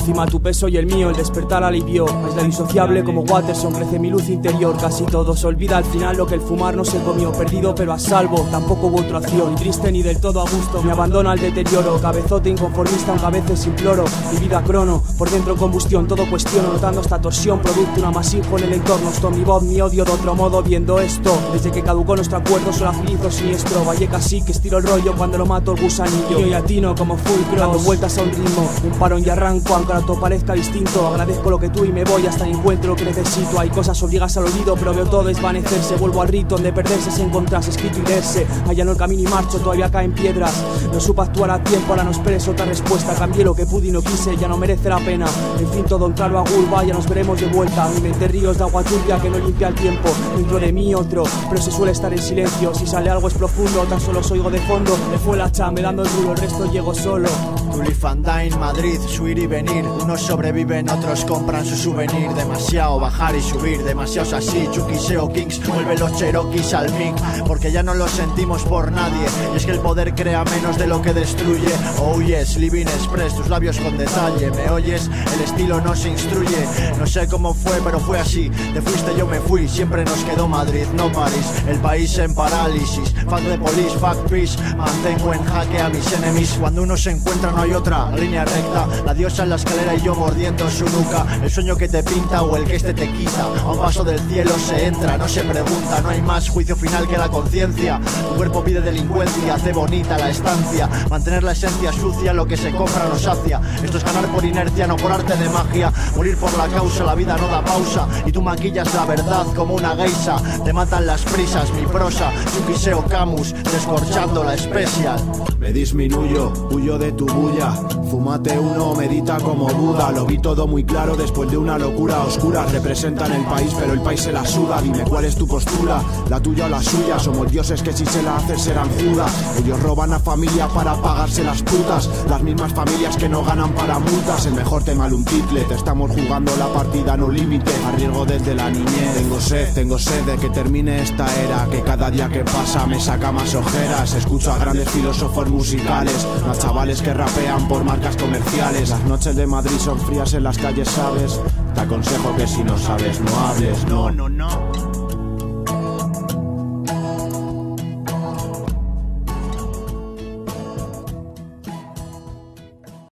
encima tu peso y el mío, el despertar alivió. Aislado insociable como Watterson, crece mi luz interior. Casi todo se olvida al final, lo que el fumar no se comió. Perdido pero a salvo, tampoco hubo otra opción. Ni triste ni del todo a gusto, me abandona al deterioro. Cabezote inconformista, aunque a veces imploro. Mi vida crono, por dentro combustión, todo cuestiono. Notando esta torsión, producto un amasijo en el entorno. Esto mi voz, mi odio de otro modo viendo esto. Desde que caducó nuestro acuerdo, soy feliz o siniestro. Vallecas sí que estiro el rollo cuando lo mato el gusanillo. Y atino como full cross, dando vueltas a un ritmo. Un parón y arranco, aunque ahora todo parezca distinto. Agradezco lo que tú y me voy hasta que encuentro lo que necesito. Hay cosas obligas al olvido, pero veo todo desvanecerse. Vuelvo al rito donde perderse es encontrarse, escrito y leerse. Allano el camino y marcho, todavía caen piedras. No supe actuar a tiempo, ahora no esperes otra respuesta. Cambié lo que pude y no quise, ya no merece la pena. En fin, todo en claro a Gulba, ya nos veremos de vuelta. Mi mente ríos de agua turbia que no limpia el tiempo. Dentro de mí otro, pero se suele estar en silencio. Si sale algo es profundo, tan solo os oigo de fondo. Me fue la chame dando el duro, el resto llego solo. Tulifandain, Madrid, su ir y venir. Unos sobreviven, otros compran su souvenir. Demasiado bajar y subir, demasiados así. Chukiseo Kings, vuelve los Cherokees al mic. Porque ya no lo sentimos por nadie. Y es que el poder crea menos de lo que destruye. Oh yes, Living Express, tus labios con detalle. ¿Me oyes? El estilo no se instruye. No sé cómo fue, pero fue así. Te fuiste, yo me fui, siempre nos quedó Madrid, no París. El país en parálisis. Fuck the police, fuck peace. Mantengo en jaque a mis enemies. Cuando uno se encuentra no hay otra línea recta. La diosa en la escalera y yo mordiendo su nuca. El sueño que te pinta o el que este te quita. A un paso del cielo se entra, no se pregunta. No hay más juicio final que la conciencia. Tu cuerpo pide delincuencia, hace bonita la estancia. Mantener la esencia sucia, lo que se compra no sacia. Esto es ganar por inercia, no por arte de magia. Morir por la causa, la vida no da pausa. Y tú maquillas la verdad como una geisha. Te matan las prisas, mi prosa. Chukiseo Camus, descorchando la especial. Me disminuyo, huyo de tu bulla. Fúmate uno, medita como Buda. Lo vi todo muy claro después de una locura oscura. Representan el país, pero el país se la suda. Dime cuál es tu postura, la tuya o la suya. Somos dioses que si se la hacen serán Judas. Ellos roban a familia para pagarse las putas. Las mismas familias que no ganan para multas. El mejor tema un title. Te estamos jugando la partida no límite. Arriesgo desde la niñez. Tengo sed de que termine esta era. Que cada día que pasa me saca más ojeras. Escucho a grandes filósofos musicales, a chavales que rapean por marcas comerciales. Las noches de Madrid son frías en las calles, ¿sabes? Te aconsejo que si no sabes no hables, no.